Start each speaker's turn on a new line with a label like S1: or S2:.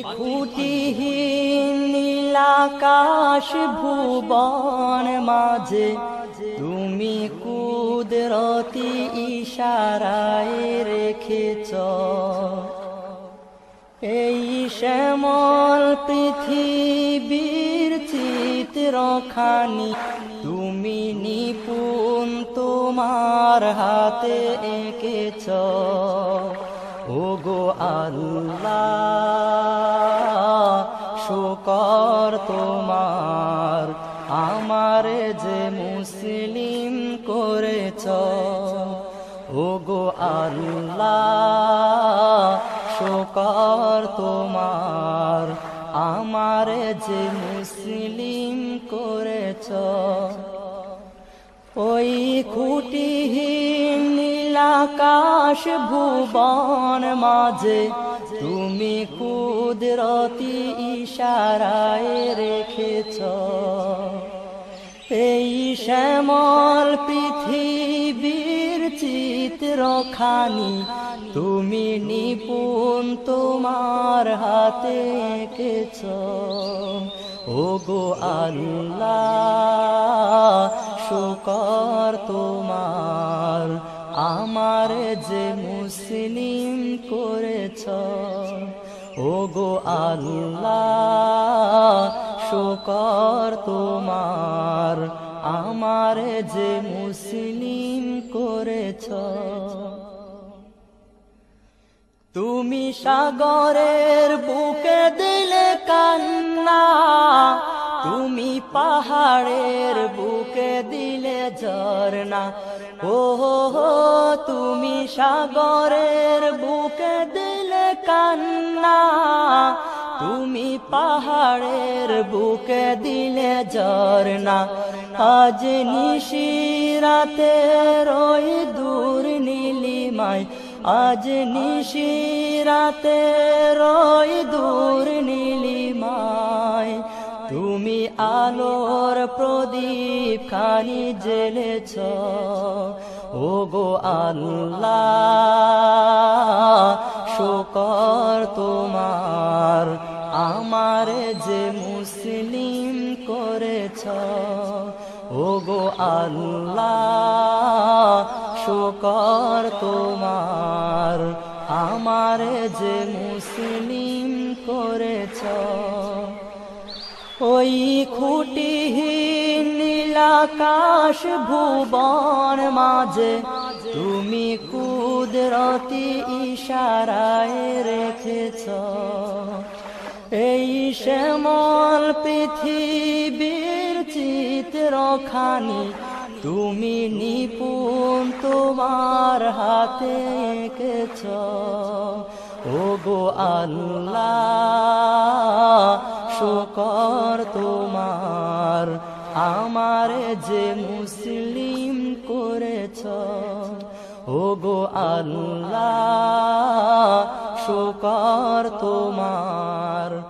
S1: খুঁটিহীন নীলাকাশ ভুবন মাঝে তুমি কুদরতি ইশারায় রেখেছ এই শ্যামল পৃথিবীর চিত্রখানি তুমি নিপুণ তোমার হাতে এঁকেছ ওগো আল্লাহ শুকর তোমার আমারে যে মুসলিম করেছ ওগো আল্লাহ শুকর তোমার আমারে যে মুসলিম করেছ ওই খুঁটিহীন নীলাকাশ ভুবন মাঝে তুমি কুদরতি ইশারায় রেখেছ এই শ্যামল পৃথিবীর চিত্রখানি তুমি নিপুণ তোমার হাতে এঁকেছ ওগো আল্লাহ শুকর তোমার আমার যে মুসলিম করেছ ওগো আল্লাহ শুকর তোমার আমার যে মুসলিম করেছ তুমি সাগরের বুকে দিলে কান্না তুমি পাহাড়ের বুকে দিলে ঝরনা ও তুমি সাগরের বুকে দিলে কান্না তুমি পাহাড়ের বুকে দিলে ঝরনা আজ নিশিরাতে ওই দূর নীলিমায় আজ নিশিরাতে ওই দূর নীলিমায় তুমি আলোর প্রদীপ খানি জ্বেলেছ ওগো আল্লাহ শুকর তোমার আমার যে মুসলিম করেছ ওগো আল্লাহ শুকর তোমার আমার যে মুসলিম করেছ ওই খুঁটিহীন নীলাকাশ ভুবন মাঝে তুমি কুদরতি ইশারায় রেখেছ এই শ্যামল পৃথিবীর চিত্রখানি তুমি নিপুণ তোমার হাতে এঁকেছ ওগো আল্লাহ শুকর তোমার আমার যে মুসলিম করেছ ওগো আল্লাহ শুকর তোমার